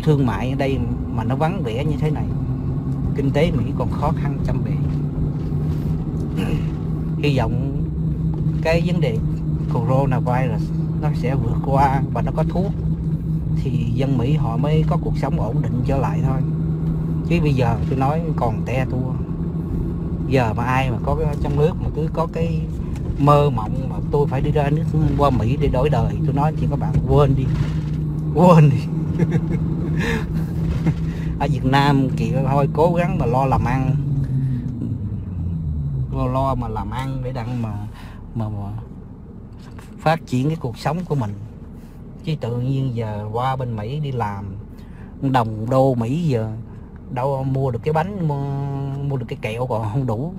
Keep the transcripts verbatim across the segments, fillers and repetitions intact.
thương mại ở đây mà nó vắng vẻ như thế này. Kinh tế Mỹ còn khó khăn trăm bề. Hy vọng cái vấn đề coronavirus nó sẽ vượt qua và nó có thuốc thì dân Mỹ họ mới có cuộc sống ổn định trở lại thôi. Chứ bây giờ tôi nói còn te tua. Giờ mà ai mà có trong nước mà cứ có cái mơ mộng mà tôi phải đi ra nước qua Mỹ để đổi đời, tôi nói chị các bạn quên đi, quên đi. Ở Việt Nam thì thôi cố gắng mà lo làm ăn, lo lo mà làm ăn để đặng mà mà, mà phát triển cái cuộc sống của mình. Chứ tự nhiên giờ qua bên Mỹ đi làm đồng đô Mỹ giờ đâu mua được cái bánh, mua, mua được cái kẹo còn không đủ.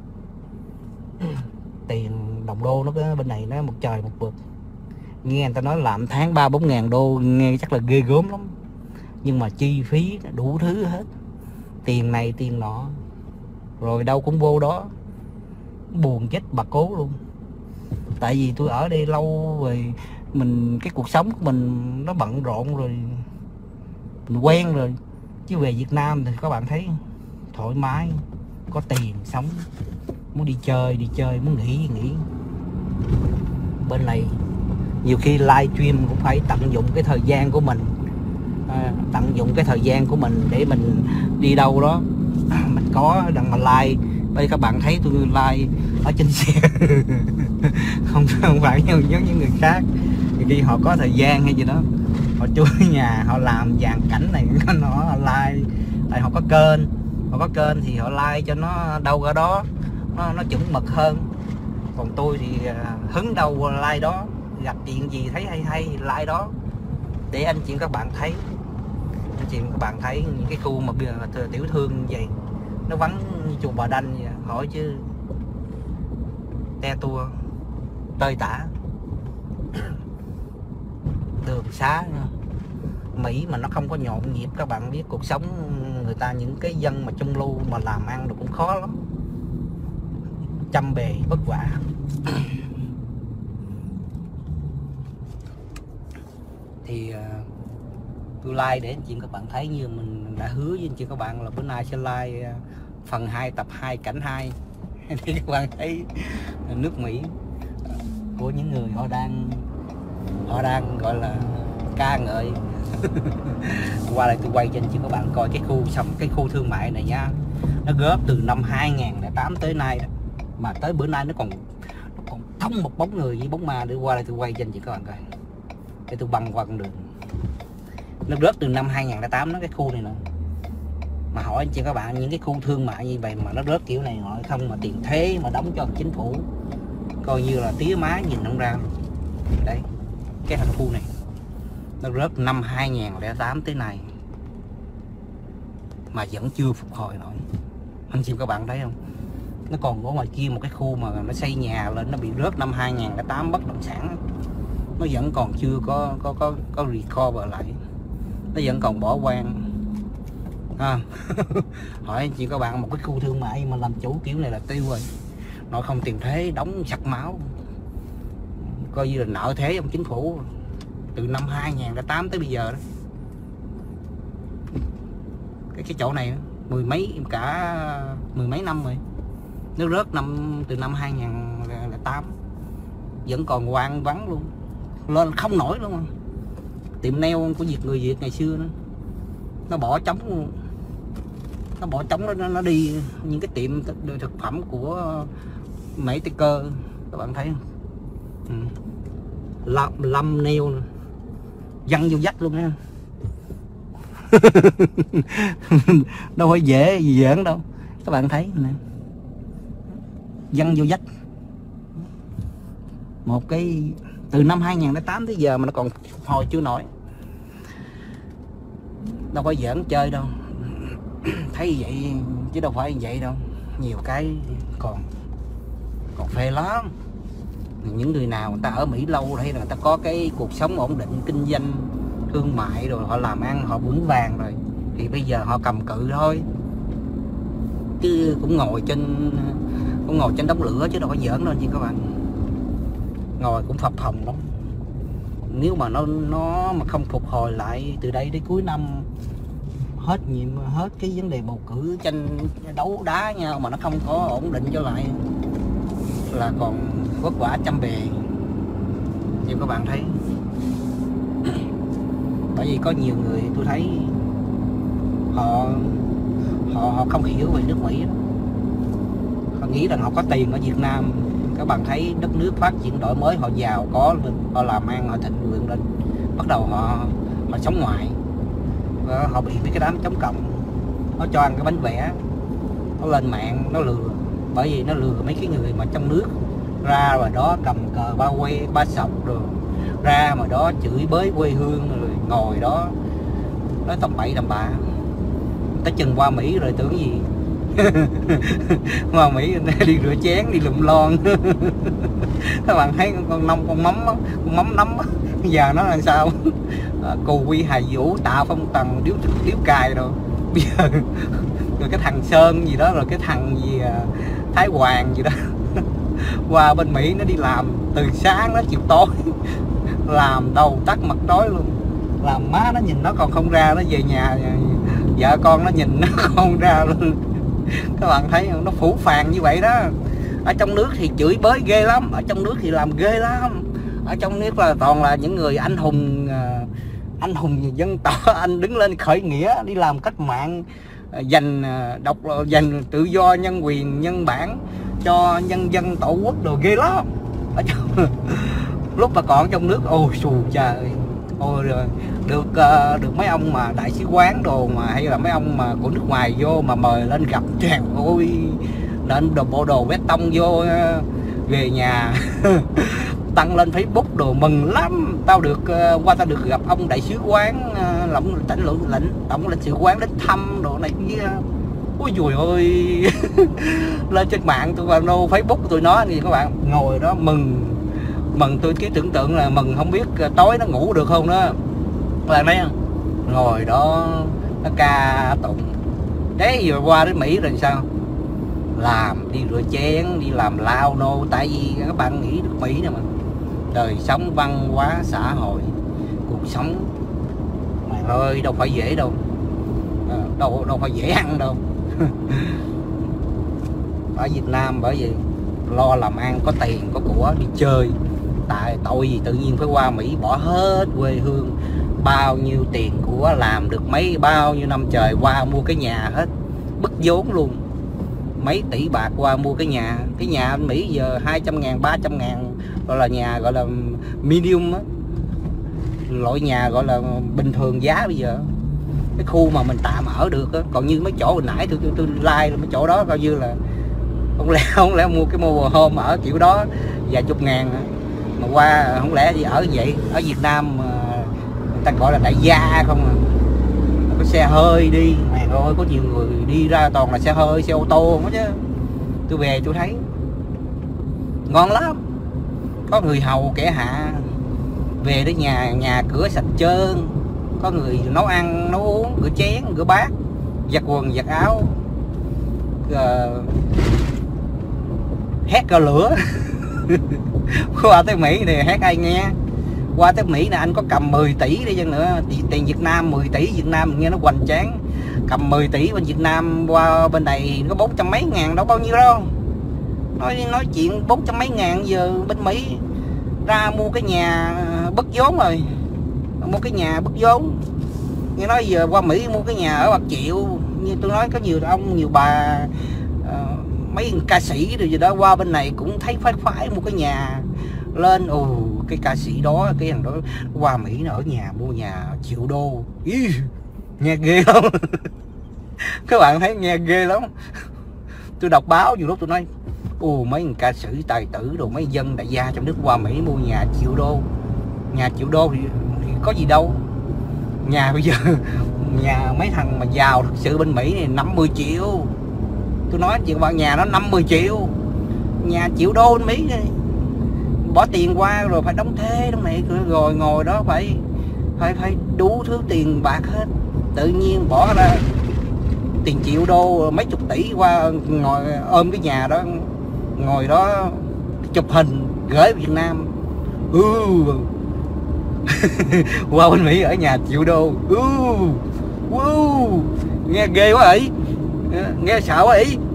Tiền đồng đô nó bên này nó một trời một vực. Nghe người ta nói làm tháng ba bốn ngàn đô nghe chắc là ghê gớm lắm, nhưng mà chi phí đủ thứ hết, tiền này tiền nọ rồi đâu cũng vô đó, buồn chết bà cố luôn. Tại vì tôi ở đây lâu rồi, mình cái cuộc sống của mình nó bận rộn rồi, mình quen rồi. Chứ về Việt Nam thì các bạn thấy thoải mái, có tiền sống, muốn đi chơi đi chơi, muốn nghỉ thì nghỉ. Bên này nhiều khi live stream cũng phải tận dụng cái thời gian của mình, à, tận dụng cái thời gian của mình để mình đi đâu đó mình có đặng mà like. Đây các bạn thấy tôi like ở trên xe. không không phải như giống những người khác, khi họ có thời gian hay gì đó họ chui nhà họ làm dàn cảnh này nó like, tại họ có kênh, họ có kênh thì họ like cho nó đâu ra đó, nó nó chuẩn mực hơn. Còn tôi thì hứng đâu like đó, gặp chuyện gì thấy hay hay like đó để anh chị các bạn thấy, anh chị các bạn thấy những cái khu mà tiểu thương như vậy nó vắng như chùa Bà Đanh vậy, hỏi chứ te tua tơi tả. Đường xá Mỹ mà nó không có nhộn nhịp, các bạn biết cuộc sống người ta, những cái dân mà trung lưu mà làm ăn được cũng khó lắm, trăm bề vất vả. Thì uh, tôi like để anh chị các bạn thấy, như mình đã hứa với anh chị các bạn là bữa nay sẽ like uh, phần hai tập hai cảnh hai. Thì các bạn thấy nước Mỹ uh, của những người họ đang họ đang gọi là ca ngợi. Qua đây tôi quay cho anh chị các bạn coi cái khu xong cái khu thương mại này nha, nó góp từ năm hai nghìn lẻ tám tới nay đó, mà tới bữa nay nó còn nó còn không một bóng người với bóng ma. Để qua đây tôi quay cho anh chị các bạn coi, để tôi băng qua con đường. Nó rớt từ năm hai nghìn lẻ tám nó cái khu này nè. Mà hỏi anh chị các bạn, những cái khu thương mại như vậy mà nó rớt kiểu này hỏi không mà tiền thuế mà đóng cho chính phủ coi như là tía má nhìn không ra. Đây cái thành khu này nó rớt năm hai nghìn lẻ tám tới này mà vẫn chưa phục hồi nổi. Anh chị các bạn thấy không, nó còn có ngoài kia một cái khu mà nó xây nhà lên, nó bị rớt năm hai nghìn lẻ tám bất động sản, nó vẫn còn chưa có có có có recover lại, nó vẫn còn bỏ hoang. À, hỏi anh chị các bạn, một cái khu thương mại mà làm chủ kiểu này là tiêu rồi, nó không tiền thuế đóng sặc máu, coi như là nợ thế ông chính phủ từ năm hai nghìn lẻ tám tới bây giờ đó. Cái cái chỗ này mười mấy cả mười mấy năm rồi, nó rớt năm từ năm hai nghìn lẻ tám vẫn còn hoang vắng luôn, lên không nổi luôn. Mà tiệm nail của Việt người Việt ngày xưa đó, nó bỏ trống luôn, nó bỏ trống nó, nó đi những cái tiệm thực phẩm của Mỹ Tây Cơ, các bạn thấy không? Ừ. Lâm, lâm nail văng vô vách luôn nha. Đâu phải dễ gì giỡn đâu, các bạn thấy nè, văng vô vách. Một cái từ năm hai nghìn lẻ tám tới giờ mà nó còn hồi chưa nổi, đâu phải giỡn chơi đâu. Thấy vậy chứ đâu phải vậy đâu, nhiều cái còn còn phê lắm. Những người nào người ta ở Mỹ lâu hay là người ta có cái cuộc sống ổn định, kinh doanh thương mại rồi, họ làm ăn họ vững vàng rồi thì bây giờ họ cầm cự thôi, chứ cũng ngồi trên cũng ngồi trên đống lửa chứ đâu phải giỡn đâu chị các bạn. Ngồi cũng phập phồng lắm. Nếu mà nó nó mà không phục hồi lại từ đây đến cuối năm hết nhiệm hết cái vấn đề bầu cử tranh đấu đá nhau mà nó không có ổn định trở lại là còn vất vả trăm bề. Thì các bạn thấy bởi vì có nhiều người tôi thấy họ họ họ không hiểu về nước Mỹ đó. Họ nghĩ rằng họ có tiền ở Việt Nam, các bạn thấy đất nước phát triển đổi mới, họ giàu có lên, họ làm ăn, họ thịnh vượng lên, bắt đầu họ họ sống ngoại và họ bị mấy cái đám chống cộng nó cho ăn cái bánh vẽ, nó lên mạng nó lừa, bởi vì nó lừa mấy cái người mà trong nước ra rồi đó cầm cờ ba que ba sọc rồi ra mà đó chửi bới quê hương rồi ngồi đó nói tầm bậy tầm bạ. Tới chừng qua Mỹ rồi tưởng gì qua Mỹ đi rửa chén đi lụm lon các bạn thấy con nông con mắm đó, con mắm nấm đó. Giờ nó làm sao à, Cù Quy Hài Vũ Tạ Phong Tần điếu điếu cài rồi bây giờ rồi cái thằng Sơn gì đó rồi cái thằng gì à, Thái Hoàng gì đó qua bên Mỹ nó đi làm từ sáng đến chiều tối làm đầu tắt mặt tối luôn, làm má nó nhìn nó còn không ra, nó về nhà vợ con nó nhìn nó không ra luôn. Các bạn thấy nó phủ phàng như vậy đó. Ở trong nước thì chửi bới ghê lắm, ở trong nước thì làm ghê lắm, ở trong nước là toàn là những người anh hùng anh hùng dân tộc, anh đứng lên khởi nghĩa đi làm cách mạng, giành độc giành tự do nhân quyền nhân bản cho nhân dân tổ quốc đồ ghê lắm. Ở trong, lúc mà còn trong nước ôi xù trời ôi rồi được uh, được mấy ông mà đại sứ quán đồ mà hay là mấy ông mà của nước ngoài vô mà mời lên gặp tràn ôi lên đồ bộ đồ vét tông vô uh, về nhà tăng lên Facebook đồ mừng lắm, tao được uh, qua tao được gặp ông đại sứ quán uh, lộng tỉnh lĩnh lĩnh tổng lãnh sự quán đến thăm đồ này kia. Ôi dùi ơi lên trên mạng tôi vào no Facebook tôi nói thì các bạn ngồi đó mừng mừng, tôi cái tưởng tượng là mừng không biết tối nó ngủ được không đó. Các bạn thấy không, ngồi đó nó ca tụng. Đấy vừa qua đến Mỹ rồi sao làm đi rửa chén đi làm lao nô, tại vì các bạn nghĩ nước Mỹ này mà đời sống văn hóa xã hội cuộc sống mày ơi đâu phải dễ đâu, đâu đâu phải dễ ăn đâu. Ở Việt Nam bởi vì lo làm ăn có tiền có của đi chơi, tại tội gì tự nhiên phải qua Mỹ bỏ hết quê hương bao nhiêu tiền của làm được mấy bao nhiêu năm trời qua mua cái nhà hết, bứt vốn luôn mấy tỷ bạc qua mua cái nhà. Cái nhà ở Mỹ giờ hai trăm ngàn ba trăm ngàn gọi là nhà gọi là medium á, loại nhà gọi là bình thường giá bây giờ. Cái khu mà mình tạm ở được á, còn như mấy chỗ hồi nãy tôi tôi, tôi like mấy chỗ đó coi như là không lẽ không lẽ mua cái mobile home ở kiểu đó vài chục ngàn mà qua không lẽ gì ở vậy. Ở Việt Nam mà người ta gọi là đại gia không à, có xe hơi đi mày ơi, có nhiều người đi ra toàn là xe hơi xe ô tô không chứ. Tôi về tôi thấy ngon lắm, có người hầu kẻ hạ về đến nhà nhà cửa sạch trơn, có người nấu ăn nấu uống rửa chén rửa bát giặt quần giặt áo, uh, hét cờ lửa. Qua tới Mỹ này hét ai nghe, qua tới Mỹ này anh có cầm mười tỷ đi chăng nữa, tiền Việt Nam mười tỷ Việt Nam nghe nó hoành tráng, cầm mười tỷ bên Việt Nam qua bên này có bốn trăm mấy ngàn đâu bao nhiêu đâu. Nói nói chuyện bốn trăm mấy ngàn giờ bên Mỹ ra mua cái nhà bất vốn rồi, mua cái nhà bất vốn. Nghe nói giờ qua Mỹ mua cái nhà ở bạc triệu, như tôi nói có nhiều ông nhiều bà uh, mấy ca sĩ rồi gì đó qua bên này cũng thấy phái phái mua cái nhà lên. Ồ cái ca sĩ đó cái thằng đó qua Mỹ nó ở nhà mua nhà triệu đô. Ý, nghe ghê không? Các bạn thấy nghe ghê lắm. Tôi đọc báo nhiều lúc tôi nói ồ mấy ca sĩ tài tử rồi mấy dân đại gia trong nước qua Mỹ mua nhà triệu đô. Nhà triệu đô thì, thì có gì đâu. Nhà bây giờ nhà mấy thằng mà giàu thực sự bên Mỹ này năm mươi triệu. Tôi nói chuyện bạn nhà nó năm mươi triệu, nhà triệu đô bên Mỹ này. Bỏ tiền qua rồi phải đóng thuế đóng này rồi ngồi đó phải phải phải đủ thứ tiền bạc hết. Tự nhiên bỏ ra tiền triệu đô mấy chục tỷ qua ngồi ôm cái nhà đó, ngồi đó chụp hình gửi Việt Nam. Ừ. Qua bên Mỹ ở nhà triệu đô. Ừ. Wow, nghe ghê quá ấy, nghe sợ quá ấy.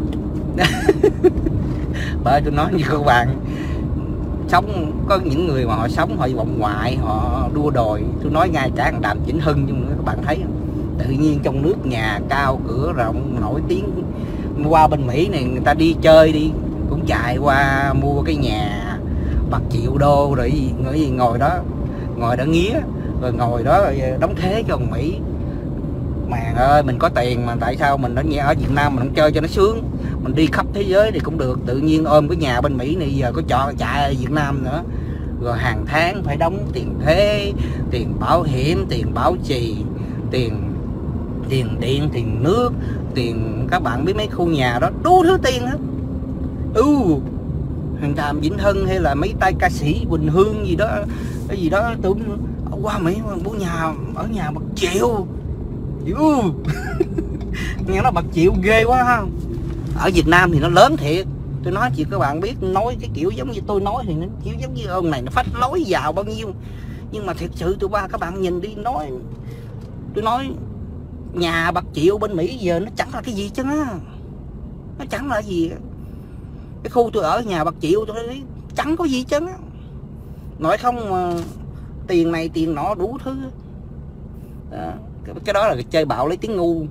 Bởi tôi nói như các bạn, sống có những người mà họ sống họ vọng ngoại, họ đua đòi. Tôi nói ngay cả thằng Đàm Vĩnh Hưng nhưng các bạn thấy không? Tự nhiên trong nước nhà cao cửa rộng nổi tiếng, qua bên Mỹ này người ta đi chơi đi cũng chạy qua mua cái nhà bạc triệu đô rồi gì, ngồi gì ngồi đó ngồi đó nghía rồi ngồi đó rồi đóng thế cho thằng Mỹ. Màng ơi, mình có tiền mà tại sao mình ở nhà ở Việt Nam mình không chơi cho nó sướng, mình đi khắp thế giới thì cũng được, tự nhiên ôm cái nhà bên Mỹ này giờ có trọ chạy ở Việt Nam nữa, rồi hàng tháng phải đóng tiền thuế, tiền bảo hiểm, tiền bảo trì, tiền tiền điện, tiền nước, tiền các bạn biết mấy khu nhà đó đủ thứ tiền hết. Ừ, thằng Đàm Vĩnh Hưng hay là mấy tay ca sĩ Quỳnh Hương gì đó, cái gì đó tôi qua Mỹ mua nhà ở nhà bạc triệu. Ừ. Nghe nó bạc triệu ghê quá ha. Ở Việt Nam thì nó lớn thiệt, tôi nói chị các bạn biết, nói cái kiểu giống như tôi nói thì nó kiểu giống như ông này nó phách lối giàu bao nhiêu, nhưng mà thiệt sự tụi ba các bạn nhìn đi, nói tôi nói nhà bạc triệu bên Mỹ giờ nó chẳng là cái gì chứ á, nó chẳng là gì. Cái khu tôi ở nhà bạc triệu tôi thấy chẳng có gì chứ á, nói không mà tiền này tiền nọ đủ thứ đó. Cái đó là chơi bạo lấy tiếng ngu.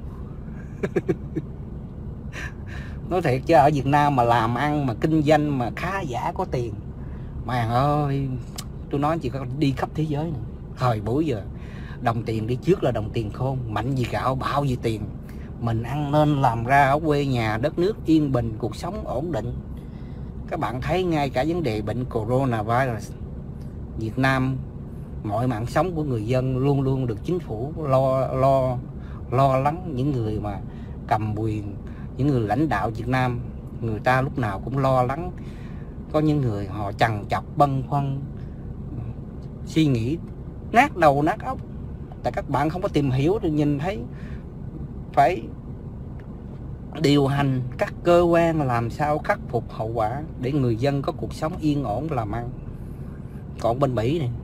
Nói thiệt chứ ở Việt Nam mà làm ăn mà kinh doanh mà khá giả có tiền, mày ơi, tôi nói chị có đi khắp thế giới này. Thời buổi giờ đồng tiền đi trước là đồng tiền khôn, mạnh gì gạo bạo gì tiền. Mình ăn nên làm ra ở quê nhà, đất nước yên bình, cuộc sống ổn định. Các bạn thấy ngay cả vấn đề bệnh coronavirus, Việt Nam mọi mạng sống của người dân luôn luôn được chính phủ lo lo lo lắng. Những người mà cầm quyền, những người lãnh đạo Việt Nam, người ta lúc nào cũng lo lắng. Có những người họ trằn trọc băn khoăn, suy nghĩ nát đầu nát óc, tại các bạn không có tìm hiểu rồi nhìn thấy phải điều hành các cơ quan làm sao khắc phục hậu quả để người dân có cuộc sống yên ổn làm ăn. Còn bên Mỹ này,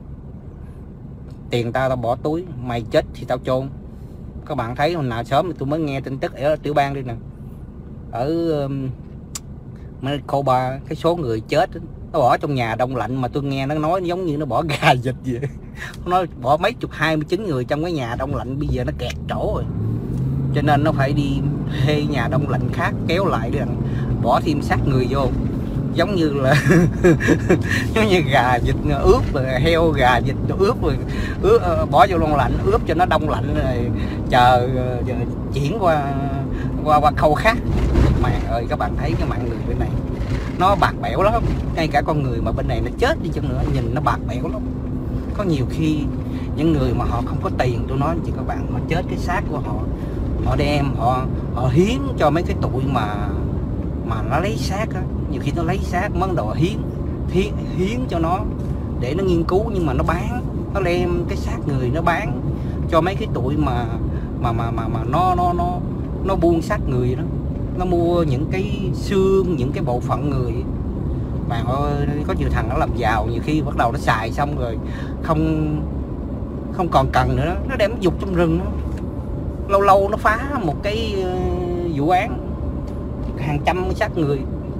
tiền tao tao bỏ túi, mày chết thì tao chôn. Các bạn thấy hồi nào sớm thì tôi mới nghe tin tức ở tiểu bang đi nè, ở um, Manitoba, cái số người chết nó bỏ trong nhà đông lạnh mà tôi nghe nó nói giống như nó bỏ gà vịt vậy. Nó nói bỏ mấy chục hai mươi chín người trong cái nhà đông lạnh, bây giờ nó kẹt chỗ rồi, cho nên nó phải đi thuê nhà đông lạnh khác kéo lại để bỏ thêm xác người vô, giống như là giống như gà vịt ướp rồi, heo gà vịt ướp rồi ướp, bỏ vô đông lạnh ướp cho nó đông lạnh rồi chờ, chờ chuyển qua qua qua khâu khác. Mẹ ơi, các bạn thấy cái mạng người bên này nó bạc bẽo lắm, ngay cả con người mà bên này nó chết đi chăng nữa nhìn nó bạc bẽo lắm. Có nhiều khi những người mà họ không có tiền, tôi nói chị các bạn, họ chết cái xác của họ, họ đem họ họ hiến cho mấy cái tụi mà mà nó lấy xác á. Nhiều khi nó lấy xác món đồ hiến hiến, hiến cho nó để nó nghiên cứu, nhưng mà nó bán, nó đem cái xác người nó bán cho mấy cái tụi mà mà mà mà mà nó nó nó nó buôn xác người đó, nó mua những cái xương, những cái bộ phận người. Mà ơi, có nhiều thằng nó làm giàu, nhiều khi bắt đầu nó xài xong rồi không không còn cần nữa, nó đem dục trong rừng đó. Lâu lâu nó phá một cái vụ án hàng trăm xác người,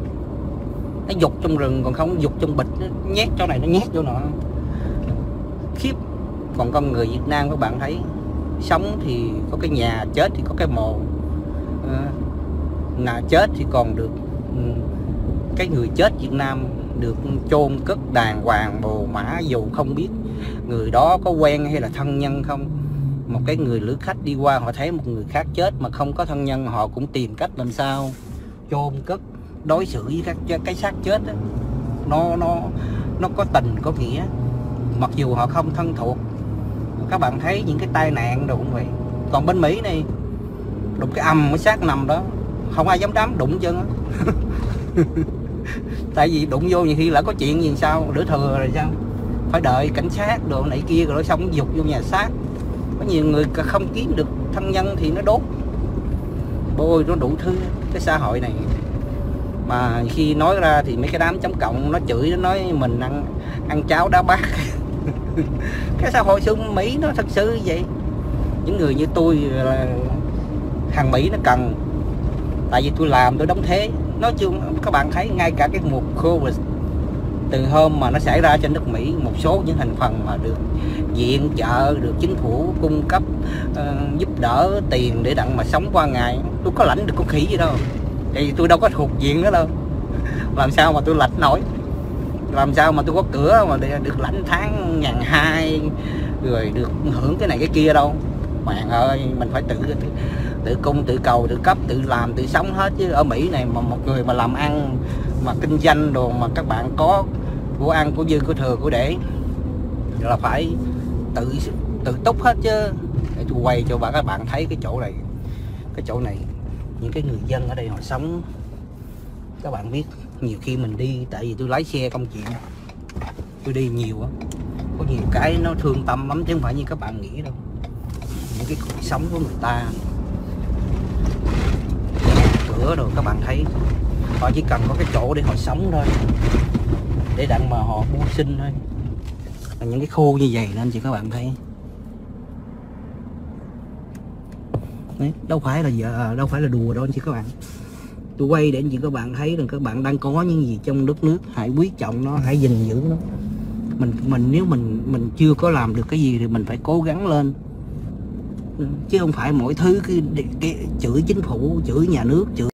nó dục trong rừng, còn không dục trong bịch, nó nhét chỗ này nó nhét chỗ nọ, khiếp. Còn con người Việt Nam các bạn thấy, sống thì có cái nhà, chết thì có cái mồ. À, là chết thì còn được cái người chết Việt Nam được chôn cất đàng hoàng bồ mã, dù không biết người đó có quen hay là thân nhân không. Một cái người lữ khách đi qua, họ thấy một người khác chết mà không có thân nhân, họ cũng tìm cách làm sao chôn cất, đối xử với các cái xác chết đó. nó nó nó có tình có nghĩa, mặc dù họ không thân thuộc. Các bạn thấy những cái tai nạn đồ cũng vậy. Còn bên Mỹ này đụng cái ầm cái xác nằm đó, không ai dám đám đụng chân á. Tại vì đụng vô nhiều khi là có chuyện gì sao, đứa thừa rồi sao, phải đợi cảnh sát đồ này kia rồi xong dục vô nhà xác. Có nhiều người không kiếm được thân nhân thì nó đốt. Bôi nó đủ thứ. Cái xã hội này mà khi nói ra thì mấy cái đám chống cộng nó chửi, nó nói mình ăn ăn cháo đá bát. Cái xã hội xung Mỹ nó thật sự vậy. những người như tôi là hàng Mỹ nó cần, tại vì tôi làm tôi đóng thế. Nói chung các bạn thấy ngay cả cái mùa Covid từ hôm mà nó xảy ra trên nước Mỹ, một số những thành phần mà được viện trợ, được chính phủ cung cấp uh, giúp đỡ tiền để đặng mà sống qua ngày, tôi có lãnh được con khỉ gì đâu, tại vì tôi đâu có thuộc diện đó đâu. Làm sao mà tôi lãnh nổi, làm sao mà tôi có cửa mà để được lãnh tháng ngàn hai rồi được hưởng cái này cái kia đâu. Bạn ơi, mình phải tự tự cung tự cầu tự cấp tự làm tự sống hết chứ. Ở Mỹ này mà một người mà làm ăn mà kinh doanh đồ mà các bạn có của ăn của dư của thừa của để là phải tự tự túc hết chứ. Để tôi quay cho bạn các bạn thấy cái chỗ này, cái chỗ này những cái người dân ở đây họ sống. Các bạn biết nhiều khi mình đi, tại vì tôi lái xe công chuyện, tôi đi nhiều á, có nhiều cái nó thương tâm lắm chứ không phải như các bạn nghĩ đâu. Những cái cuộc sống của người ta, cửa rồi các bạn thấy, họ chỉ cần có cái chỗ để họ sống thôi, để đặng mà họ mưu sinh thôi. Là những cái khu như vậy nên chị các bạn thấy. Đấy, đâu phải là giờ đâu phải là đùa đâu anh chị các bạn. Tôi quay để anh chị các bạn thấy rằng các bạn đang có những gì trong đất nước, hãy quý trọng nó, hãy gìn giữ nó. Mình mình nếu mình mình chưa có làm được cái gì thì mình phải cố gắng lên, chứ không phải mỗi thứ cái, cái chửi chính phủ, chửi nhà nước, chửi